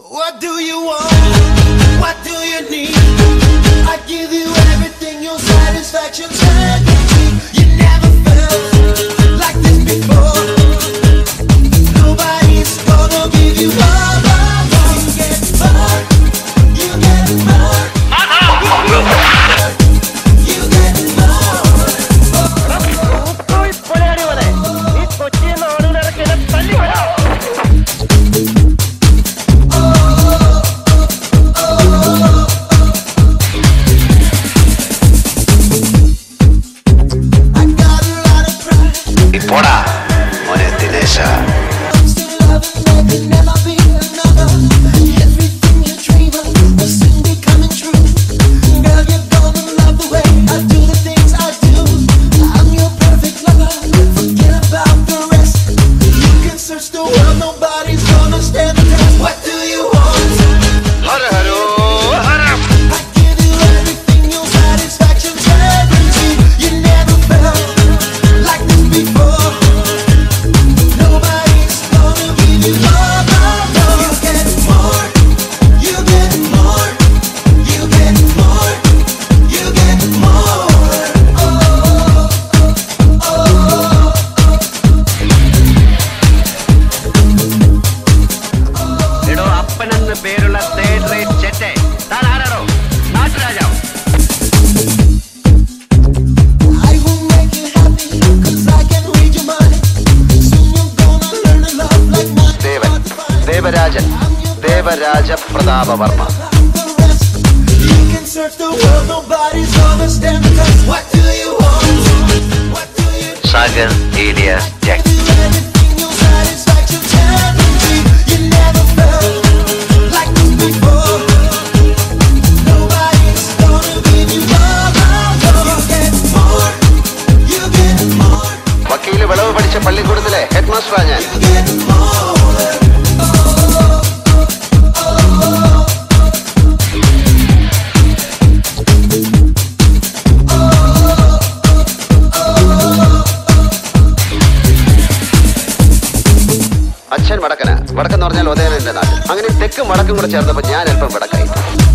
What do you want? What do you need? I give you everything, your satisfaction certainty. You never felt like this before. Nobody's gonna give you all. You get more, you get more. You get more. Poda, moje Dinesha. Devaraja Pratapa Varma. You can search the world, nobody's gonna stand the test. What do you want? What do you need? Sagar Elias Jack. Everything, your satisfaction certainty. You never felt like this before. Nobody's gonna give you all. You get more, you get more. Vakil Valavu Padicha Pallikudutile headmaster ഞാൻ. You get more. അച്ഛൻ വടക്കന വടക്കെന്ന് പറഞ്ഞാൽ ഉദയനന്റെ നാട്. അങ്ങനെ തെക്കും വടക്കും കൂടെ ചേർന്നപ്പോൾ ഞാൻ അല്പം വടക്കായി.